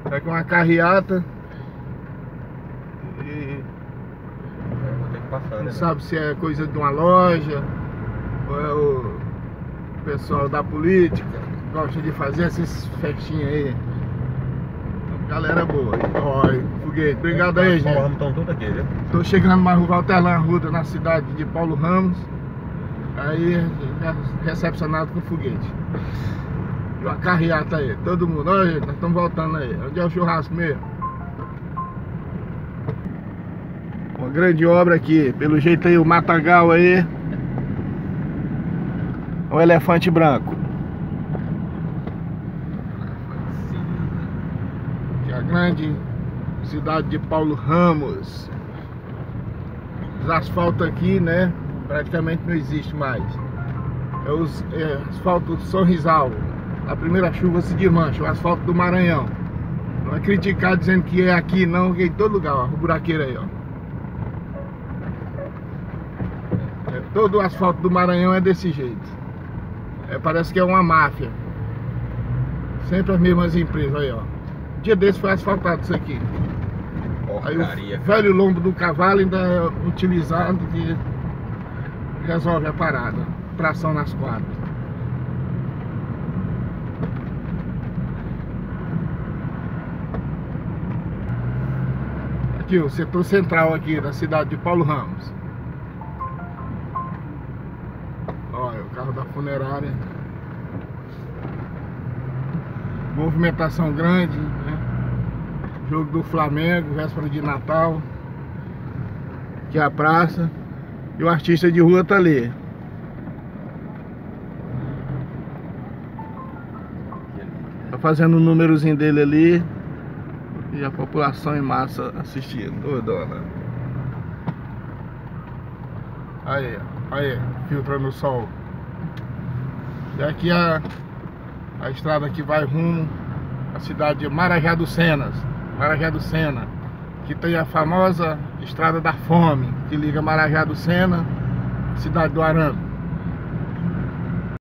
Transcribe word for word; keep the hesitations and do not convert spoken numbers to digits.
Tá com uma carreata. E Vou ter que passar, não né? sabe se é coisa de uma loja ou é o pessoal da política que gosta de fazer essas festinhas aí. Galera boa. Olha, foguete. Obrigado aí, gente. Paulo Ramos estão tudo aqui, viu? Tô chegando mais no Walter Arruda, na cidade de Paulo Ramos. Aí já recepcionado com foguete. E uma carreata aí, todo mundo. Olha, nós estamos voltando aí. Onde é o churrasco mesmo? Uma grande obra aqui. Pelo jeito aí o matagal aí. O elefante branco. Que é a grande cidade de Paulo Ramos. Os asfaltos aqui, né? Praticamente não existe mais. É os é, asfalto Sorrisal. A primeira chuva se desmancha, o asfalto do Maranhão. Não é criticar dizendo que é aqui não, que é em todo lugar, ó, o buraqueiro aí, ó. É, todo o asfalto do Maranhão é desse jeito. É, parece que é uma máfia. Sempre as mesmas empresas aí, ó. Um dia desse foi asfaltado isso aqui. Aí Porcaria, o velho lombo do cavalo ainda é utilizado que resolve a parada. Tração nas quadras. Aqui o setor central aqui da cidade de Paulo Ramos. Olha o carro da funerária. Movimentação grande, né? Jogo do Flamengo, véspera de Natal. Aqui é a praça. E o artista de rua tá ali. Tá fazendo o númerozinho dele ali. E a população em massa assistindo. Ô, dona. Aí, aí, filtrando o sol. E aqui a, a estrada que vai rumo à cidade de Marajá do Cenas. Marajá do Sena. Que tem a famosa Estrada da Fome, que liga Marajá do Sena à cidade do Arame.